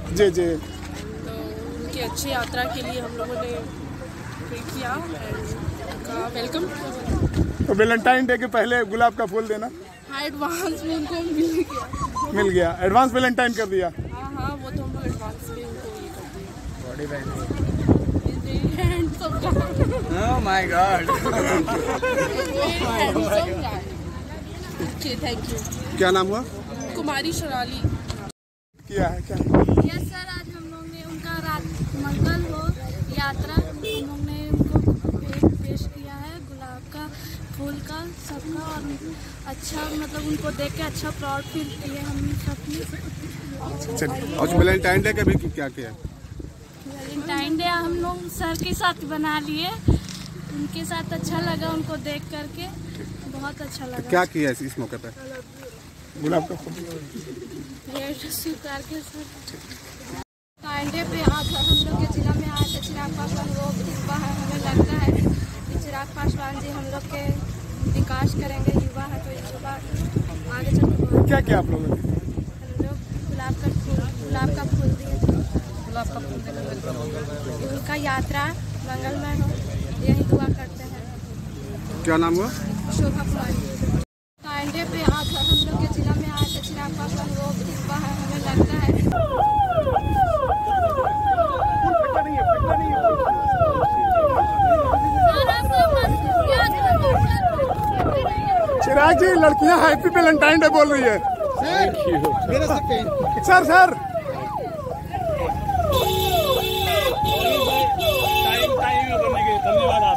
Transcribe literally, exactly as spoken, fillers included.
जी जी। तो उनकी अच्छी यात्रा के लिए हम लोगों ने किया, उनका वेलकम। तो वैलेंटाइन डे के पहले गुलाब का फूल देना? हाँ, एडवांस में उनको मिल गया। मिल गया, एडवांस वैलेंटाइन कर दिया? हाँ हाँ, वो तो हम लोग एडवांस में उनको ये कर दिया। बॉडी बहन। Oh my god. Thank you. क्या नाम हुआ? कुमारी शराली। किया है क्या? यस सर, आज हम लोग ने उनका रात मंगल हो यात्रा, हम लोग ने उनको पे, पेश किया है गुलाब का फूल का सबका, और अच्छा मतलब उनको देख के अच्छा प्राउड फील किए हम सब। चलिए, आज वैलेंटाइन डे का भी क्या किया? वैलेंटाइन डे हम लोग सर के साथ बना लिए, उनके साथ अच्छा लगा, उनको देख करके बहुत अच्छा लगा। क्या किया इस, इस मौके पे? गुलाब का फूल स्वीकार के सर। वैलेंटाइन डे पे आज हम लोग के जिला में आज चिराग पासवान वो युवा है, हमें लगता है कि चिराग पासवान जी हम लोग के विकास करेंगे, युवा है तो युवा आगे चल। क्या किया आप लोगों ने? हम लोग गुलाब का फूल गुलाब का फूल दिए, गुलाब का फूल उनका यात्रा मंगलमय हो, यही दुआ करते हैं। क्या नाम हुआ? शोभा कुमारी। वैलेंटाइन डे पे आज हम लोग के जिला में आज चिराग पासवान वो युवा है, हमें लगता है। चिराग जी, लड़कियां हैप्पी वैलेंटाइन डे बोल रही है। सर सर टाइम टाइम करने के धन्यवाद।